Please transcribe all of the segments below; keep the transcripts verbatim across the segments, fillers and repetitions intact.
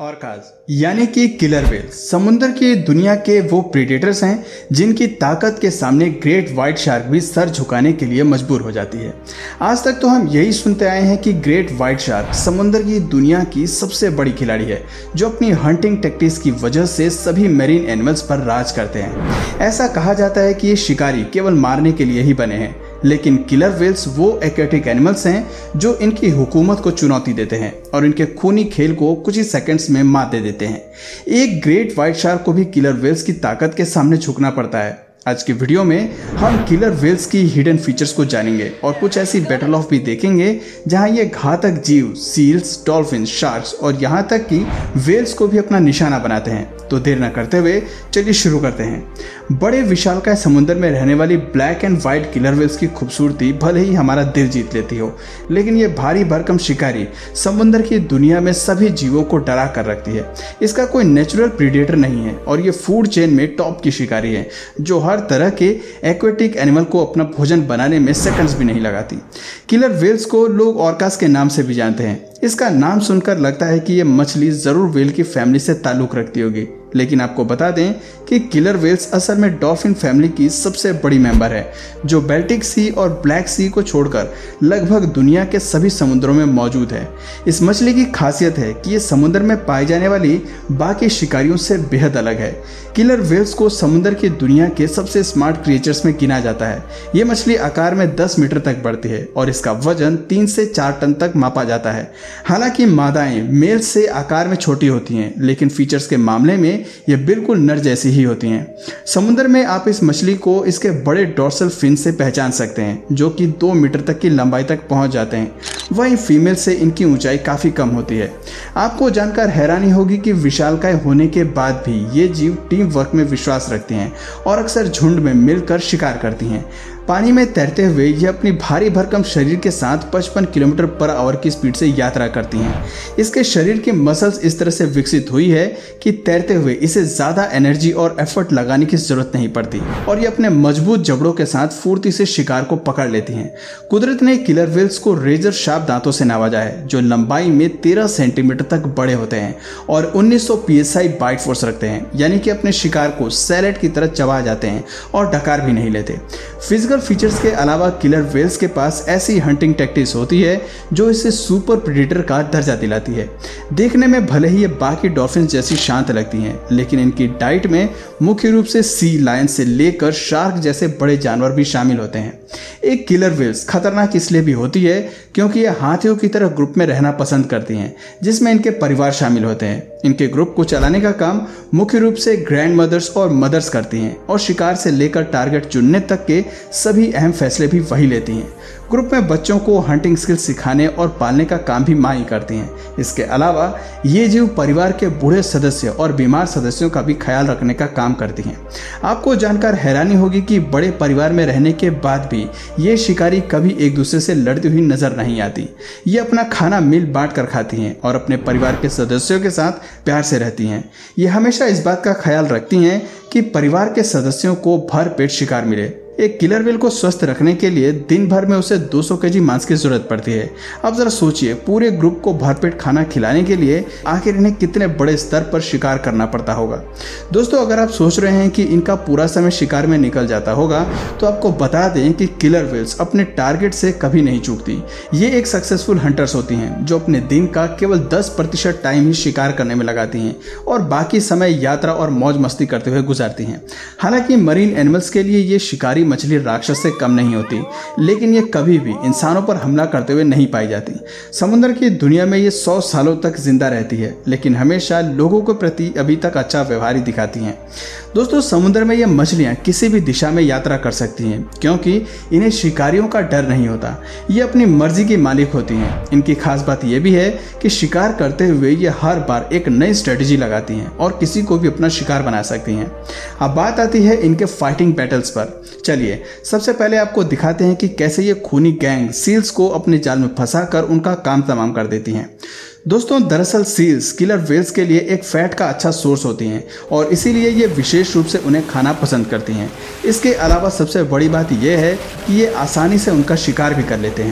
ऑर्काज यानी कि killer whale समुद्र की दुनिया के वो प्रेडेटर्स हैं जिनकी ताकत के सामने ग्रेट व्हाइट शार्क भी सर झुकाने के लिए मजबूर हो जाती है। आज तक तो हम यही सुनते आए हैं कि ग्रेट व्हाइट शार्क समुद्र की दुनिया की सबसे बड़ी खिलाड़ी है जो अपनी हंटिंग टेक्टिक्स की वजह से सभी मैरीन एनिमल्स पर राज करते हैं। ऐसा कहा जाता है कि ये शिकारी केवल मारने के लिए ही बने हैं, लेकिन किलर व्हेल्स वो एक्वेटिक एनिमल्स हैं जो इनकी हुकूमत को चुनौती देते हैं और इनके खूनी खेल को कुछ ही सेकंड्स में मात दे देते हैं। एक ग्रेट व्हाइट शार्क को भी किलर व्हेल्स की ताकत के सामने झुकना पड़ता है। आज के वीडियो में हम किलर व्हेल्स की हिडन फीचर्स को जानेंगे और कुछ ऐसी बैटल ऑफ भी देखेंगे जहां ये घातक जीव सील्स, डॉल्फिन, शार्क्स और यहां तक कि व्हेल्स को भी अपना निशाना बनाते हैं। तो देर न करते हुए चलिए शुरू करते हैं। बड़े विशालकाय समुद्र में रहने वाली black and white killer whales की खूबसूरती भले ही हमारा दिल जीत लेती हो, लेकिन ये भारी भरकम शिकारी समुद्र की दुनिया में सभी जीवों को डरा कर रखती है। इसका कोई नेचुरल प्रीडेटर नहीं है और ये फूड चेन में टॉप की शिकारी है जो हर तरह के एक्वेटिक एनिमल को अपना भोजन बनाने में सेकंड्स भी नहीं लगाती। किलर व्हेल्स को लोग ऑर्कास के नाम से भी जानते हैं। इसका नाम सुनकर लगता है कि ये मछली जरूर व्हेल की फैमिली से ताल्लुक रखती होगी, लेकिन आपको बता दें कि किलर व्हेल्स असल में डॉल्फिन फैमिली की सबसे बड़ी मेंबर है जो बाल्टिक सी और ब्लैक सी को छोड़कर लगभग दुनिया के सभी समुद्रों में मौजूद है। इस मछली की खासियत है कि ये समुद्र में पाई जाने वाली बाकी शिकारियों से बेहद अलग है। किलर व्हेल्स को समुद्र की दुनिया के सबसे स्मार्ट क्रिएचर्स में गिना जाता है। ये मछली आकार में दस मीटर तक बढ़ती है और इसका वजन तीन से चार टन तक मापा जाता है। हालांकि मादाएं मेल से आकार में छोटी होती हैं, लेकिन फीचर्स के मामले में ये बिल्कुल नर जैसी ही होती हैं। समुद्र में आप इस मछली को इसके बड़े डॉर्सल फिन से पहचान सकते हैं जो कि दो मीटर तक की लंबाई तक पहुंच जाते हैं। वहीं फीमेल से इनकी ऊंचाई काफी कम होती है। आपको जानकर हैरानी होगी कि विशालकाय होने के बाद भी ये जीव टीम वर्क में विश्वास रखती हैं और अक्सर झुंड में मिलकर शिकार करती हैं। पानी में तैरते हुए ये अपनी भारी भरकम शरीर के साथ पचपन किलोमीटर पर आवर की स्पीड से यात्रा करती हैं। इसके शरीर की मसल्स इस तरह से विकसित हुई है कि तैरते हुए इसे ज्यादा एनर्जी और एफर्ट लगाने की जरूरत नहीं पड़ती और ये अपने मजबूत जबड़ों के साथ फुर्ती से शिकार को पकड़ लेती हैं। कुदरत ने किलर व्हेल्स को रेजर शार्प दांतों से नवाजा है जो लंबाई में तेरह सेंटीमीटर तक बड़े होते हैं और उन्नीस सौ P S I bite force रखते हैं, यानी कि अपने शिकार को सैलेड की तरह चबा जाते हैं और डकार भी नहीं लेते। फिजिकल फीचर्स के अलावा किलर व्हेल्स के पास ऐसी हंटिंग टैक्टिक्स होती है जो इसे सुपर प्रेडेटर का दर्जा दिलाती है। देखने में भले ही ये बाकी डॉल्फिन जैसी शांत लगती हैं, लेकिन इनकी डाइट में मुख्य रूप से सी लायन से लेकर शार्क जैसे बड़े जानवर भी शामिल होते हैं। एक किलर व्हेल्स खतरनाक इसलिए भी होती है क्योंकि ये हाथियों की तरह ग्रुप में रहना पसंद करती हैं जिसमें इनके परिवार शामिल होते हैं। इनके ग्रुप को चलाने का काम मुख्य रूप से ग्रैंड मदर्स और मदर्स करती हैं और शिकार से लेकर टारगेट चुनने तक के सभी अहम फैसले भी वही लेती हैं। ग्रुप में बच्चों को हंटिंग स्किल्स सिखाने और पालने का काम भी माँ ही करती हैं। इसके अलावा ये जीव परिवार के बूढ़े सदस्य और बीमार सदस्यों का भी ख्याल रखने का काम करती हैं। आपको जानकर हैरानी होगी कि बड़े परिवार में रहने के बाद भी ये शिकारी कभी एक दूसरे से लड़ती हुई नजर नहीं आती। ये अपना खाना मिल बांट कर खाती हैं और अपने परिवार के सदस्यों के साथ प्यार से रहती हैं। ये हमेशा इस बात का ख्याल रखती हैं कि परिवार के सदस्यों को भर पेट शिकार मिले। एक किलर व्हेल को स्वस्थ रखने के लिए दिन भर में उसे दो सौ केजी मांस की जरूरत पड़ती है। अब जरा सोचिए, पूरे ग्रुप को भरपेट खाना खिलाने के लिए आखिर इन्हें कितने बड़े स्तर पर शिकार करना पड़ता होगा। दोस्तों, अगर आप सोच रहे हैं कि इनका पूरा समय शिकार में निकल जाता होगा तो आपको बता दें कि किलर व्हेल्स अपने टारगेट से कभी नहीं चूकती। ये एक सक्सेसफुल हंटर्स होती हैं जो अपने दिन का केवल दस प्रतिशत टाइम ही शिकार करने में लगाती हैं और बाकी समय यात्रा और मौज मस्ती करते हुए गुजारती हैं। हालांकि मरीन एनिमल्स के लिए ये शिकारी मछली राक्षस से कम नहीं होती, लेकिन ये कभी भी इंसानों पर हमला करते हुए नहीं पाई जाती। समुद्र की दुनिया में ये सौ सालों तक जिंदा रहती है, लेकिन हमेशा लोगों के प्रति अभी तक अच्छा व्यवहार ही दिखाती हैं। दोस्तों, समुद्र में ये मछलियां किसी भी दिशा में यात्रा कर सकती हैं क्योंकि इन्हें शिकारियों का डर नहीं होता। ये अपनी मर्जी की मालिक होती हैं। इनकी खास बात यह भी है कि शिकार करते हुए ये हर बार एक नई स्ट्रेटेजी लगाती हैं और किसी को भी अपना शिकार बना सकती हैं। अब बात आती है इनके फाइटिंग बैटल्स पर। चलिए सबसे पहले आपको दिखाते हैं कि कैसे ये खूनी गैंग सील्स को अपने जाल में फंसाकर उनका काम तमाम कर देती हैं। दोस्तों, दरअसल सील्स किलर व्हेल्स के लिए एक फैट का अच्छा सोर्स होती हैं और इसीलिए ये विशेष रूप से उन्हें खाना पसंद करती हैं। इसके अलावा सबसे बड़ी बात यह है कि ये आसानी से उनका शिकार भी कर लेते हैं।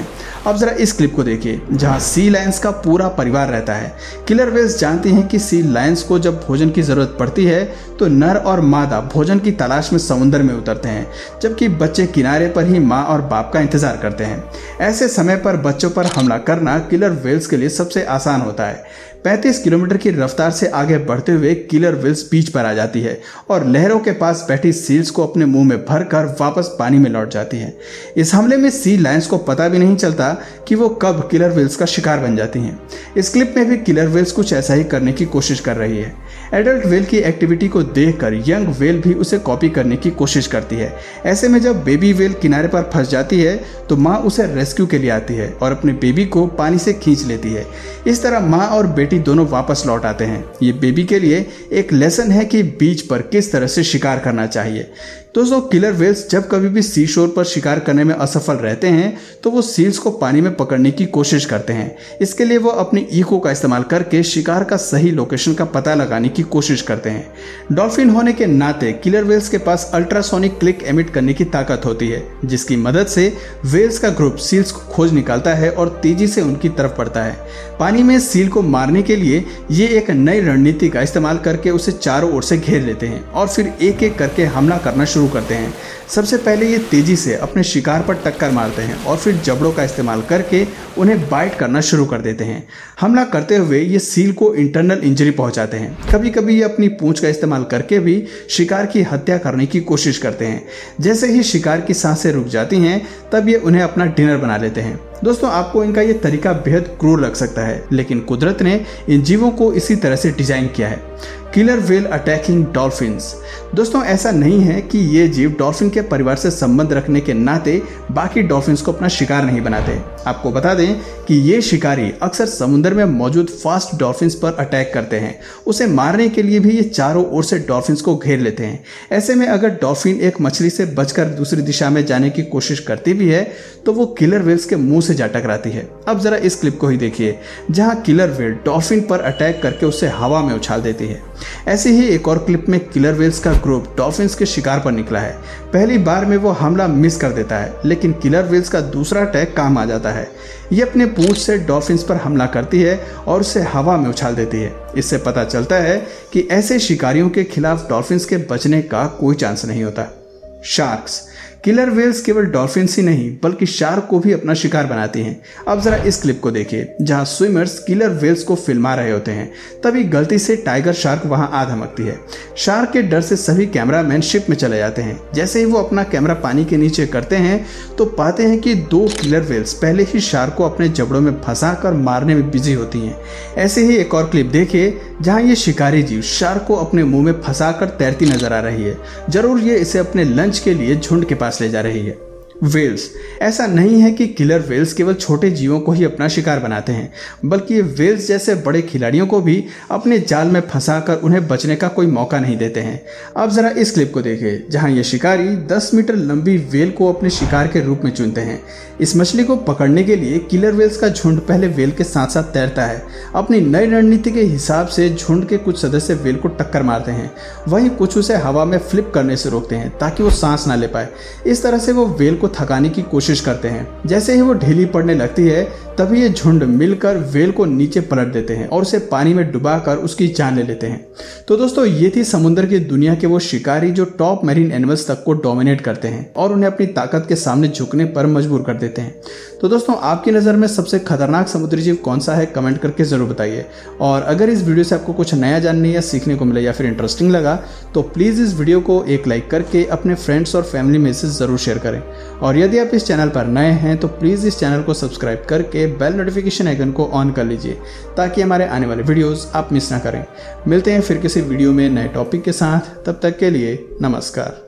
अब जरा इस क्लिप को देखिए जहां सी लायंस का पूरा परिवार रहता है। किलर वेल्स जानती हैं कि सी लायंस को जब भोजन की जरूरत पड़ती है तो नर और मादा भोजन की तलाश में समुद्र में उतरते हैं, जबकि बच्चे किनारे पर ही माँ और बाप का इंतजार करते हैं। ऐसे समय पर बच्चों पर हमला करना किलर वेल्स के लिए सबसे आसान होता है। पैंतीस किलोमीटर की रफ्तार से आगे बढ़ते हुए किलर वेल्स बीच पर आ जाती है और लहरों के पास बैठी सील्स को अपने मुंह में भरकर वापस पानी में लौट जाती है। इस हमले में सी लायंस को पता भी नहीं चलता कि वो कब किलर वेल्स का शिकार बन जाती हैं। इस क्लिप में भी किलर वेल्स कुछ ऐसा ही करने की कोशिश कर रही है। एडल्ट वेल की एक्टिविटी को देखकर यंग वेल भी उसे कॉपी करने की कोशिश करती है। ऐसे में जब बेबी वेल किनारे पर फंस जाती है तो माँ उसे रेस्क्यू के लिए आती है और अपने बेबी को पानी से खींच लेती है। इस तरह माँ और बेटी दोनों वापस लौट आते हैं। ये बेबी के लिए एक लेसन है कि बीच पर किस तरह से शिकार करना चाहिए। दोस्तों, किलर वेल्स जब कभी भी सी शोर पर शिकार करने में असफल रहते हैं तो वो सील्स को पानी में पकड़ने की कोशिश करते हैं। इसके लिए वो अपनी इको का इस्तेमाल करके शिकार का सही लोकेशन का पता लगाने की कोशिश करते हैं। डॉल्फिन होने के नाते किलर वेल्स के पास अल्ट्रासोनिक क्लिक एमिट करने की ताकत होती है, जिसकी मदद से वेल्स का ग्रुप सील्स को खोज निकालता है और तेजी से उनकी तरफ बढ़ता है। पानी में सील को मारने के लिए ये एक नई रणनीति का इस्तेमाल करके उसे चारों ओर से घेर लेते हैं और फिर एक एक करके हमला करना शुरू करते हैं। सबसे पहले ये तेजी से अपने शिकार पर टक्कर मारते हैं और फिर जबड़ों का इस्तेमाल करके उन्हें बाइट करना शुरू कर देते हैं। हमला करते हुए ये सील को इंटरनल इंजरी पहुंचाते हैं। कभी कभी ये अपनी पूंछ का इस्तेमाल करके भी शिकार की हत्या करने की कोशिश करते हैं। जैसे ही शिकार की सांसें रुक जाती हैं तब ये उन्हें अपना डिनर बना लेते हैं। दोस्तों, आपको इनका ये तरीका बेहद क्रूर लग सकता है, लेकिन कुदरत ने इन जीवों को इसी तरह से डिजाइन किया है। Killer whale attacking dolphins. दोस्तों, ऐसा नहीं है कि ये जीव डॉल्फिन के परिवार से संबंध रखने के नाते बाकी डॉल्फिन्स को अपना शिकार नहीं बनाते। आपको बता दें कि ये शिकारी अक्सर समुद्र में मौजूद फास्ट डॉल्फिन्स पर अटैक करते हैं। उसे मारने के लिए भी ये चारों ओर से डॉल्फिन्स को घेर लेते हैं। ऐसे में अगर डॉल्फिन एक मछली से बचकर दूसरी दिशा में जाने की कोशिश करती भी है तो वो किलर वेल्स के मुंह से जा टकराती है। अब जरा इस क्लिप को ही देखिए जहां किलर वेल डॉल्फिन पर अटैक करके उसे हवा में उछाल देती है। ऐसे ही एक और क्लिप में किलर वेल्स का ग्रुप डॉल्फिन्स के शिकार पर निकला है। पहली बार में वो हमला मिस कर देता है, लेकिन किलर वेल्स का दूसरा अटैक काम आ जाता है। ये अपने पूंछ से डॉल्फिन्स पर हमला करती है और उसे हवा में उछाल देती है। इससे पता चलता है कि ऐसे शिकारियों के खिलाफ डॉल्फिन्स के बचने का कोई चांस नहीं होता। शार्क्स। किलर वेल्स केवल डॉल्फिन्स ही नहीं बल्कि शार्क को भी अपना शिकार बनाती हैं। अब जरा इस क्लिप को देखिए जहां स्विमर्स किलर वेल्स को फिल्मा रहे होते हैं, तभी गलती से टाइगर शार्क वहां आ धमकती है। शार्क के डर से सभी कैमरामैन शिप में चले जाते हैं। जैसे ही वो अपना कैमरा पानी के नीचे करते हैं तो पाते हैं कि दो किलर वेल्स पहले ही शार्क को अपने जबड़ों में फंसा कर मारने में बिजी होती हैं। ऐसे ही एक और क्लिप देखिए जहां ये शिकारी जीव शार्क को अपने मुंह में फंसाकर तैरती नजर आ रही है। जरूर ये इसे अपने लंच के लिए झुंड के पास ले जा रही है। वेल्स। ऐसा नहीं है कि किलर वेल्स केवल छोटे जीवों को ही अपना शिकार बनाते हैं, बल्कि ये वेल्स जैसे बड़े खिलाड़ियों को भी अपने जाल में फंसाकर उन्हें बचने का कोई मौका नहीं देते हैं। अब जरा इस क्लिप को देखिए जहां ये शिकारी दस मीटर लंबी वेल को अपने शिकार के रूप में चुनते हैं। इस मछली को पकड़ने के लिए किलर वेल्स का झुंड पहले वेल के साथ साथ तैरता है। अपनी नई रणनीति के हिसाब से झुंड के कुछ सदस्य वेल को टक्कर मारते हैं, वहीं कुछ उसे हवा में फ्लिप करने से रोकते हैं ताकि वो सांस ना ले पाए। इस तरह से वो वेल को थकाने की कोशिश करते हैं। जैसे ही वो ढीली पड़ने लगती है तभी ये झुंड मिलकर वेल को नीचे पलट देते हैं और उसे पानी में डुबाकर उसकी जान ले लेते हैं। तो दोस्तों, ये थी समुद्र की दुनिया के वो शिकारी जो टॉप मैरीन एनिमल्स तक को डोमिनेट करते हैं और उन्हें अपनी ताकत के सामने झुकने पर मजबूर कर देते हैं। तो दोस्तों, आपकी नज़र में सबसे खतरनाक समुद्री जीव कौन सा है, कमेंट करके जरूर बताइए। और अगर इस वीडियो से आपको कुछ नया जानने या सीखने को मिला या फिर इंटरेस्टिंग लगा तो प्लीज़ इस वीडियो को एक लाइक करके अपने फ्रेंड्स और फैमिली में से ज़रूर शेयर करें। और यदि आप इस चैनल पर नए हैं तो प्लीज़ इस चैनल को सब्सक्राइब करके बेल नोटिफिकेशन आइकन को ऑन कर लीजिए ताकि हमारे आने वाले वीडियोस आप मिस ना करें। मिलते हैं फिर किसी वीडियो में नए टॉपिक के साथ, तब तक के लिए नमस्कार।